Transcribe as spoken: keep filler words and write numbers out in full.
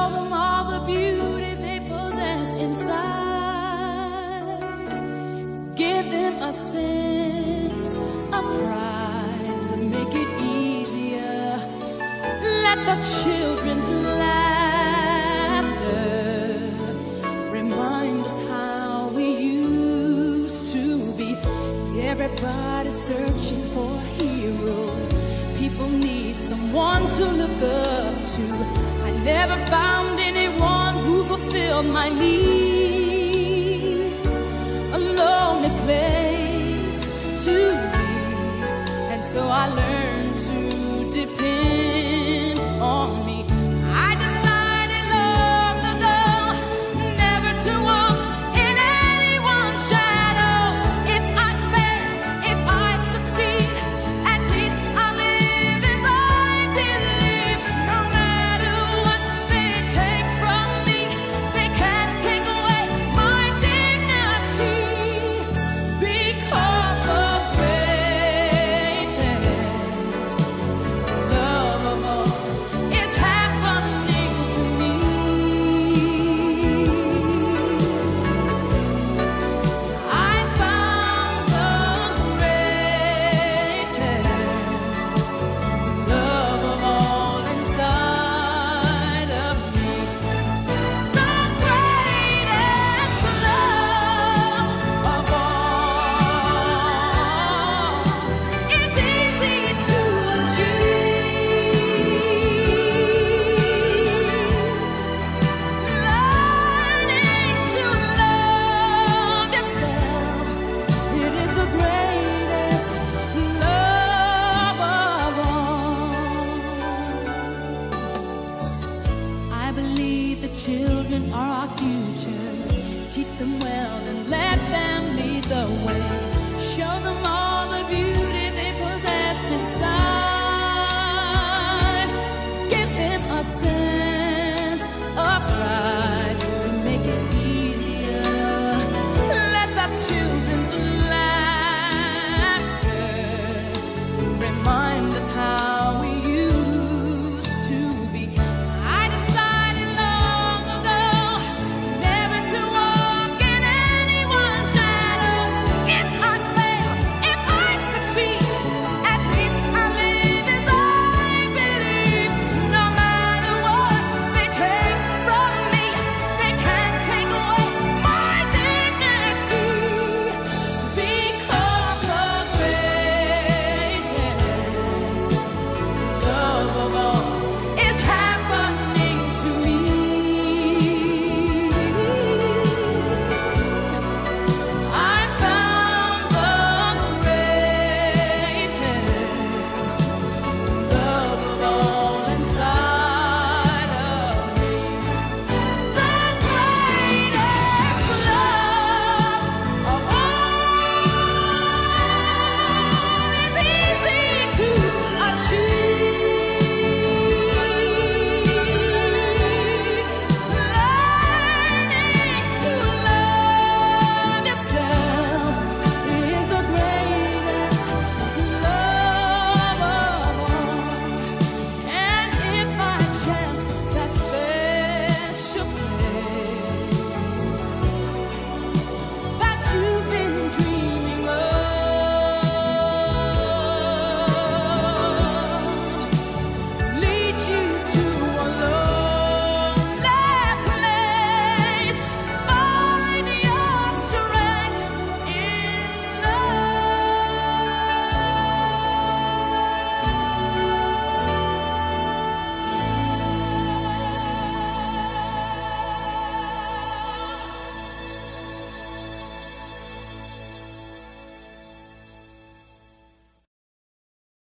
them all the beauty they possess inside. Give them a sense of pride to make it easier. Let the children's laughter remind us how we used to be. Everybody's searching for a hero. People need someone to look up to. I never found anyone who fulfilled my needs. A lonely place to be, and so I learned